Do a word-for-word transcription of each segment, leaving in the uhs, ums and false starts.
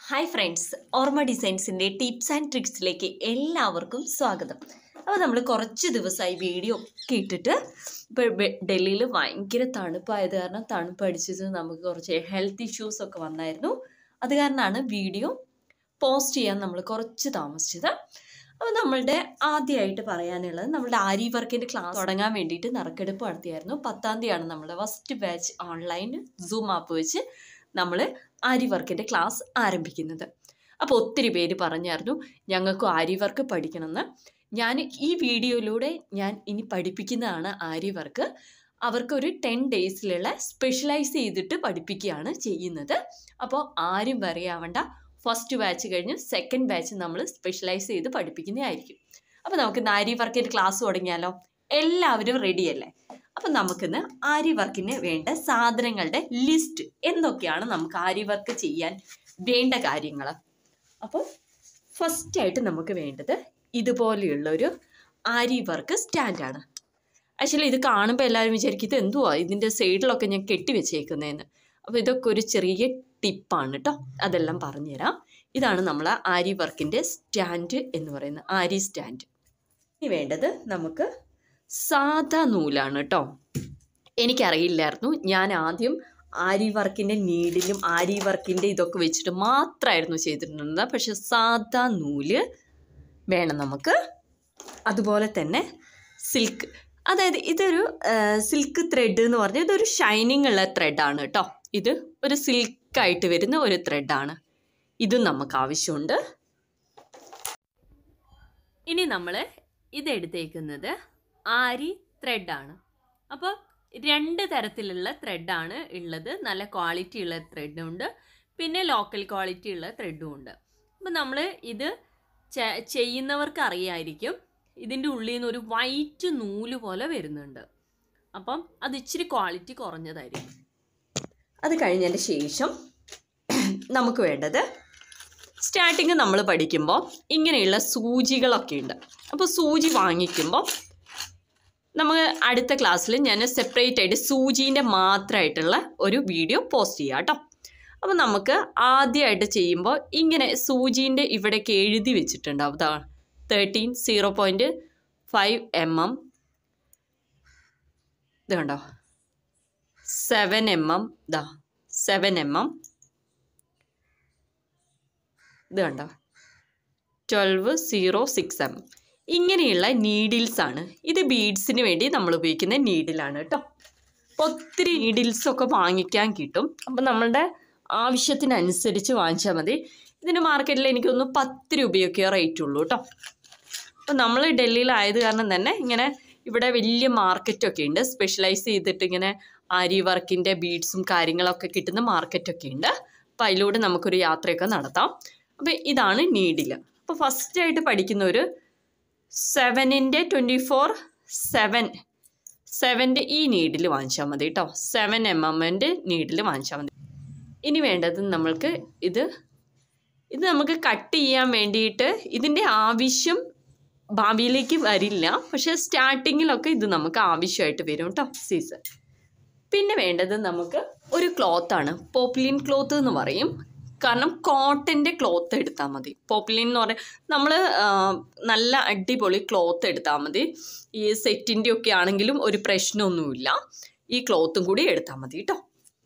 Hi friends, OrMa Designsന്റെ tips and ട്രിക്സിലേക്ക് എല്ലാവർക്കും സ്വാഗതം. അപ്പോൾ നമ്മൾ കുറച്ച് ദിവസമായി വീഡിയോ ഒക്കെ ഇട്ടിട്ട് ഇപ്പോൾ ഡൽഹിയിൽ ഭയങ്കര തണുപ്പായത് കാരണം തണുപ്പ് അടിച്ചത് നമുക്ക് കുറച്ച് ഹെൽത്ത് ഇഷ്യൂസ് ഒക്കെ വന്നായിരുന്നു. അത് കാരണമാണ് വീഡിയോ പോസ്റ്റ് ചെയ്യാൻ നമ്മൾ കുറച്ച് താമസിച്ചത്. അപ്പോൾ നമ്മളുടെ ആദ്യമായിട്ട് പറയാനുള്ളത് നമ്മുടെ ആരി വർക്കിൻ്റെ ക്ലാസ് തുടങ്ങാൻ വേണ്ടിയിട്ട് നറുക്കെടുപ്പ് നടത്തിയായിരുന്നു. പത്താം തീയതിയാണ് നമ്മുടെ first batch online zoom app വെച്ച് നമ്മൾ ആരി വർക്കിൻ്റെ ക്ലാസ് ആരംഭിക്കുന്നത്. അപ്പോൾ ഒത്തിരി പേര് പറഞ്ഞായിരുന്നു ഞങ്ങൾക്ക് ആരി വർക്ക് പഠിക്കണമെന്ന്. ഞാൻ ഈ വീഡിയോയിലൂടെ ഞാൻ ഇനി പഠിപ്പിക്കുന്നതാണ് ആരി വർക്ക്. അവർക്കൊരു ടെൻ ഡേയ്സിലുള്ള സ്പെഷ്യലൈസ് ചെയ്തിട്ട് പഠിപ്പിക്കുകയാണ് ചെയ്യുന്നത്. അപ്പോൾ ആരും പറയാവണ്ട, ഫസ്റ്റ് ബാച്ച് കഴിഞ്ഞ് സെക്കൻഡ് ബാച്ച് നമ്മൾ സ്പെഷ്യലൈസ് ചെയ്ത് പഠിപ്പിക്കുന്നതായിരിക്കും. അപ്പോൾ നമുക്ക് ആരി വർക്കിൻ്റെ ക്ലാസ് തുടങ്ങിയാലോ? എല്ലാവരും റെഡിയല്ലേ? അപ്പം നമുക്കിന്ന് ആരി വർക്കിന് വേണ്ട സാധനങ്ങളുടെ ലിസ്റ്റ് എന്തൊക്കെയാണ് നമുക്ക് ആരി വർക്ക് ചെയ്യാൻ വേണ്ട കാര്യങ്ങൾ. അപ്പോൾ ഫസ്റ്റായിട്ട് നമുക്ക് വേണ്ടത് ഇതുപോലെയുള്ളൊരു ആരി വർക്ക് സ്റ്റാൻഡാണ്. ആക്ച്വലി ഇത് കാണുമ്പോൾ എല്ലാവരും വിചാരിക്കും ഇത് എന്തുവാ ഇതിൻ്റെ സൈഡിലൊക്കെ ഞാൻ കെട്ടി വെച്ചേക്കുന്നതെന്ന്. അപ്പോൾ ഇതൊക്കെ ഒരു ചെറിയ ടിപ്പാണ് കേട്ടോ, അതെല്ലാം പറഞ്ഞുതരാം. ഇതാണ് നമ്മൾ ആരി വർക്കിൻ്റെ സ്റ്റാൻഡ് എന്ന് പറയുന്നത്, ആരി സ്റ്റാൻഡ്. ഇനി വേണ്ടത് നമുക്ക് സാധാ നൂലാണ് കേട്ടോ. എനിക്കറിയില്ലായിരുന്നു, ഞാൻ ആദ്യം ആരി വർക്കിൻ്റെ നീഡിലും ആരി വർക്കിൻ്റെ ഇതൊക്കെ വെച്ചിട്ട് മാത്രമായിരുന്നു ചെയ്തിട്ടുള്ളത്. പക്ഷെ സാധാ നൂല് വേണം നമുക്ക്. അതുപോലെ തന്നെ സിൽക്ക്, അതായത് ഇതൊരു സിൽക്ക് ത്രെഡ് എന്ന് പറഞ്ഞാൽ ഇതൊരു ഷൈനിങ് ഉള്ള ത്രെഡാണ് കേട്ടോ. ഇത് ഒരു സിൽക്കായിട്ട് വരുന്ന ഒരു ത്രെഡാണ്. ഇതും നമുക്ക് ആവശ്യമുണ്ട്. ഇനി നമ്മൾ ഇതെടുത്തേക്കുന്നത് ആരി ത്രെഡാണ്. അപ്പോൾ രണ്ട് തരത്തിലുള്ള ത്രെഡാണ് ഉള്ളത്. നല്ല ക്വാളിറ്റി ഉള്ള ത്രെഡുണ്ട്, പിന്നെ ലോക്കൽ ക്വാളിറ്റി ഉള്ള ത്രെഡും ഉണ്ട്. അപ്പോൾ നമ്മൾ ഇത് ചെയ്യുന്നവർക്ക് അറിയായിരിക്കും, ഇതിൻ്റെ ഉള്ളിൽ നിന്ന് ഒരു വൈറ്റ് നൂല് പോലെ വരുന്നുണ്ട്. അപ്പം അത് ഇച്ചിരി ക്വാളിറ്റി കുറഞ്ഞതായിരിക്കും. അത് കഴിഞ്ഞതിന് ശേഷം നമുക്ക് വേണ്ടത്, സ്റ്റാർട്ടിങ് നമ്മൾ പഠിക്കുമ്പോൾ ഇങ്ങനെയുള്ള സൂചികളൊക്കെ ഉണ്ട്. അപ്പോൾ സൂചി വാങ്ങിക്കുമ്പോൾ നമ്മൾ അടുത്ത ക്ലാസ്സിൽ ഞാൻ സെപ്പറേറ്റ് ആയിട്ട് സൂചീൻ്റെ മാത്രമായിട്ടുള്ള ഒരു വീഡിയോ പോസ്റ്റ് ചെയ്യാം കേട്ടോ. അപ്പോൾ നമുക്ക് ആദ്യമായിട്ട് ചെയ്യുമ്പോൾ ഇങ്ങനെ സൂചീൻ്റെ ഇവിടേക്ക് എഴുതി വെച്ചിട്ടുണ്ടാവും. ഇതാ thirteen zero point five M M, ഇത് കണ്ടോ, സെവൻ എം എം, ഇതാ സെവൻ എം എം, ഇത് കണ്ടോ ട്വൽവ് സീറോ സിക്സ് എം. ഇങ്ങനെയുള്ള നീഡിൽസാണ്. ഇത് ബീഡ്സിന് വേണ്ടി നമ്മൾ ഉപയോഗിക്കുന്ന നീഡിലാണ് കേട്ടോ. അപ്പോൾ ഒത്തിരി നീഡിൽസൊക്കെ വാങ്ങിക്കാൻ കിട്ടും. അപ്പം നമ്മളുടെ ആവശ്യത്തിനനുസരിച്ച് വാങ്ങിച്ചാൽ മതി. ഇതിന് മാർക്കറ്റിൽ എനിക്കൊന്ന് പത്ത് രൂപയൊക്കെ റേറ്റ് ഉള്ളൂ കേട്ടോ. അപ്പോൾ നമ്മൾ ഡൽഹിയിലായത് കാരണം തന്നെ ഇങ്ങനെ ഇവിടെ വലിയ മാർക്കറ്റൊക്കെ ഉണ്ട്. സ്പെഷ്യലൈസ് ചെയ്തിട്ട് ഇങ്ങനെ ആരി വർക്കിൻ്റെ ബീഡ്സും കാര്യങ്ങളൊക്കെ കിട്ടുന്ന മാർക്കറ്റൊക്കെ ഉണ്ട്. അപ്പോൾ അതിലൂടെ നമുക്കൊരു യാത്രയൊക്കെ നടത്താം. അപ്പോൾ ഇതാണ് നീഡിൽ. അപ്പോൾ ഫസ്റ്റായിട്ട് പഠിക്കുന്ന ഒരു സെവനിൻ്റെ ട്വൻറ്റി ഫോർ സെവൻ സെവൻ്റെ ഈ നീഡിൽ വാങ്ങിച്ചാൽ മതി കേട്ടോ. സെവൻ എം എമ്മിൻ്റെ നീഡിൽ വാങ്ങിച്ചാൽ മതി. ഇനി വേണ്ടത് നമ്മൾക്ക് ഇത് ഇത് നമുക്ക് കട്ട് ചെയ്യാൻ വേണ്ടിയിട്ട് ഇതിൻ്റെ ആവശ്യം ഭാവിയിലേക്ക് വരില്ല, പക്ഷേ സ്റ്റാർട്ടിങ്ങിലൊക്കെ ഇത് നമുക്ക് ആവശ്യമായിട്ട് വരും കേട്ടോ, സീസൺ. പിന്നെ വേണ്ടത് നമുക്ക് ഒരു ക്ലോത്താണ്, പോപ്ലിൻ ക്ലോത്ത് എന്ന് പറയും. കാരണം കോട്ടൻ്റെ ക്ലോത്ത് എടുത്താൽ മതി. പോപ്ലിൻ എന്ന് പറഞ്ഞാൽ നമ്മൾ നല്ല അടിപൊളി ക്ലോത്ത് എടുത്താൽ മതി. ഈ സെറ്റിൻ്റെ ഒക്കെ ആണെങ്കിലും ഒരു പ്രശ്നമൊന്നുമില്ല. ഈ ക്ലോത്തും കൂടി എടുത്താൽ മതി കേട്ടോ.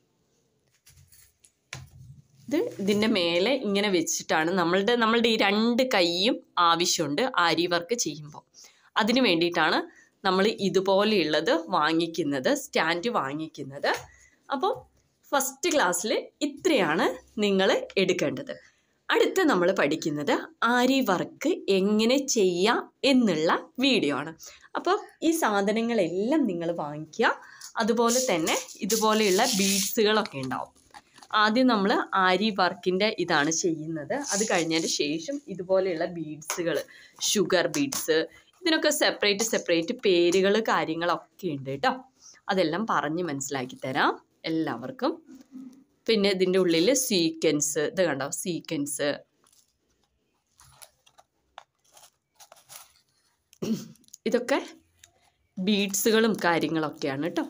ഇത് ഇതിൻ്റെ മേലെ ഇങ്ങനെ വെച്ചിട്ടാണ് നമ്മളുടെ നമ്മളുടെ ഈ രണ്ട് കൈയും ആവശ്യമുണ്ട് ആരി വർക്ക് ചെയ്യുമ്പോൾ. അതിന് വേണ്ടിയിട്ടാണ് നമ്മൾ ഇതുപോലെയുള്ളത് വാങ്ങിക്കുന്നത്, സ്റ്റാൻഡ് വാങ്ങിക്കുന്നത്. അപ്പോൾ ഫസ്റ്റ് ക്ലാസ്സിൽ ഇത്രയാണ് നിങ്ങൾ എടുക്കേണ്ടത്. അടുത്ത നമ്മൾ പഠിക്കുന്നത് ആരി വർക്ക് എങ്ങനെ ചെയ്യാം എന്നുള്ള വീഡിയോ ആണ്. അപ്പോൾ ഈ സാധനങ്ങളെല്ലാം നിങ്ങൾ വാങ്ങിക്കുക. അതുപോലെ തന്നെ ഇതുപോലെയുള്ള ബീഡ്സുകളൊക്കെ ഉണ്ടാവും. ആദ്യം നമ്മൾ ആരി വർക്കിൻ്റെ ഇതാണ് ചെയ്യുന്നത്. അത് കഴിഞ്ഞതിന് ശേഷം ഇതുപോലെയുള്ള ബീഡ്സുകൾ, ഷുഗർ ബീഡ്സ്, ഇതിനൊക്കെ സെപ്പറേറ്റ് സെപ്പറേറ്റ് പേരുകൾ കാര്യങ്ങളൊക്കെ ഉണ്ട് കേട്ടോ. അതെല്ലാം പറഞ്ഞ് മനസ്സിലാക്കി തരാം എല്ലാവർക്കും. പിന്നെ ഇതിൻ്റെ ഉള്ളിൽ സീക്വൻസ്, ഇത് കണ്ടോ സീക്വൻസ്, ഇതൊക്കെ ബീഡ്സുകളും കാര്യങ്ങളൊക്കെയാണ് കേട്ടോ.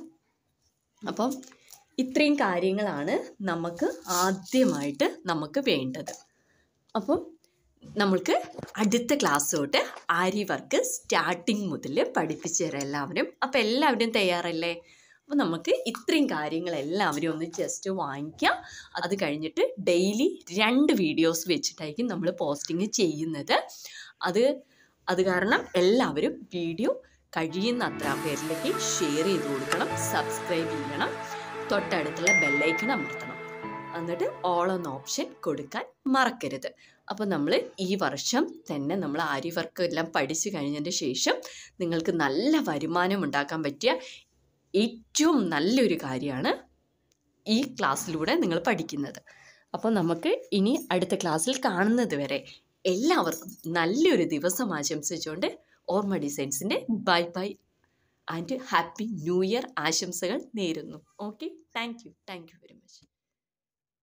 അപ്പം ഇത്രയും കാര്യങ്ങളാണ് നമുക്ക് ആദ്യമായിട്ട് നമുക്ക് വേണ്ടത്. അപ്പം നമ്മൾക്ക് അടുത്ത ക്ലാസ് തൊട്ട് ആരി വർക്ക് സ്റ്റാർട്ടിങ് മുതൽ പഠിപ്പിച്ചു തരാം എല്ലാവരും. അപ്പോൾ എല്ലാവരും തയ്യാറല്ലേ? അപ്പോൾ നമുക്ക് ഇത്രയും കാര്യങ്ങൾ എല്ലാവരും ഒന്ന് ജസ്റ്റ് വാങ്ങിക്കാം. അത് കഴിഞ്ഞിട്ട് ഡെയിലി രണ്ട് വീഡിയോസ് വെച്ചിട്ടായിരിക്കും നമ്മൾ പോസ്റ്റിംഗ് ചെയ്യുന്നത്. അത് അത് കാരണം എല്ലാവരും വീഡിയോ കഴിയുന്ന അത്ര പേരിലേക്ക് ഷെയർ ചെയ്ത് കൊടുക്കണം, സബ്സ്ക്രൈബ് ചെയ്യണം, തൊട്ടടുത്തുള്ള ബെല്ലൈക്കൺ അമർത്തണം, എന്നിട്ട് ഓൾ എന്ന ഓപ്ഷൻ കൊടുക്കാൻ മറക്കരുത്. അപ്പോൾ നമ്മൾ ഈ വർഷം തന്നെ നമ്മൾ ആരി വർക്ക് എല്ലാം പഠിച്ചു കഴിഞ്ഞതിന് ശേഷം നിങ്ങൾക്ക് നല്ല വരുമാനം ഉണ്ടാക്കാൻ പറ്റിയ ഏറ്റവും നല്ലൊരു കാര്യമാണ് ഈ ക്ലാസ്സിലൂടെ നിങ്ങൾ പഠിക്കുന്നത്. അപ്പോൾ നമുക്ക് ഇനി അടുത്ത ക്ലാസ്സിൽ കാണുന്നത് വരെ എല്ലാവർക്കും നല്ലൊരു ദിവസം ആശംസിച്ചുകൊണ്ട് ഓർമ്മ ഡിസൈൻസിൻ്റെ bye bye and happy new year ആശംസകൾ നേരുന്നു. Okay, thank you thank you very much.